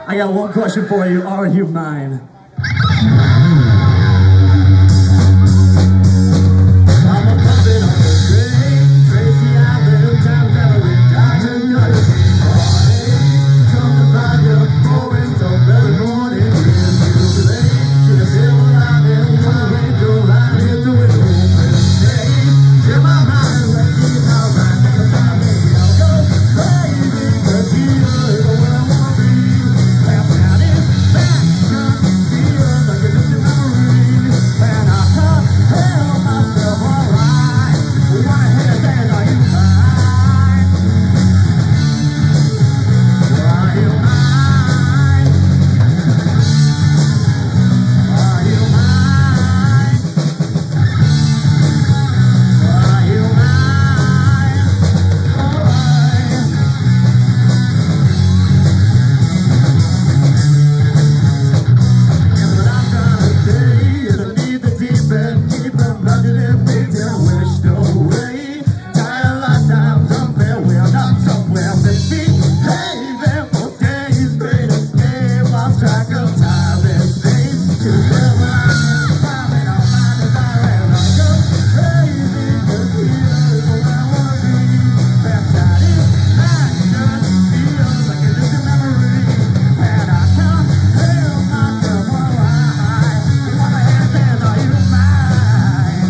I got one question for you. Are you mine? I'm a puppet on the train, Tracy Island, time traveling, diamond cutting. Come to find you, going so early morning. Here's you late, to the silver lining, one angel line into it open stage. In my mind, when she's not right, never time me, I'll go crazy, 'cause she is the one I wanna be. Left down in back, feels like a distant memory, and I can't tell myself alright. Wanna hear that, are you mine? Are you mine? Are you mine? Are you mine? Alright. And what I'm trying to say is I need the deep end, keep them plugging in me till we're away. Tired lifetimes somewhere, we're not somewhere, baby. Hey, there for days, great escape, lost track of time and space. To never find me, I'll find a fire and I go crazy, 'cause here is where I wanna be. That satisfaction feels like a distant memory, and I can't help myself alright. Wanna hear that, are you mine?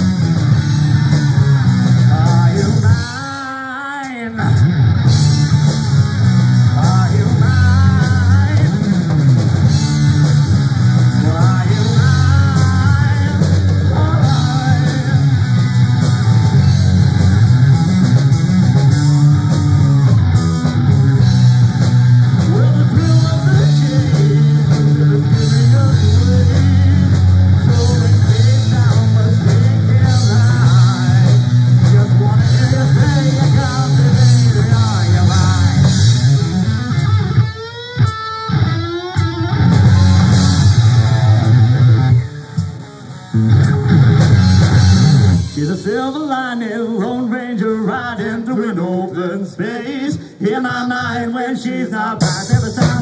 Are you mine? Are you mine? Are you mine? Alright. Well, the thrill of the chase is giving us away. So in case I must take it right, just wanna hear you say you got me, baby, are you mine? She's a silver lining, Lone Ranger riding through an open space. In my mind when she's not by, never time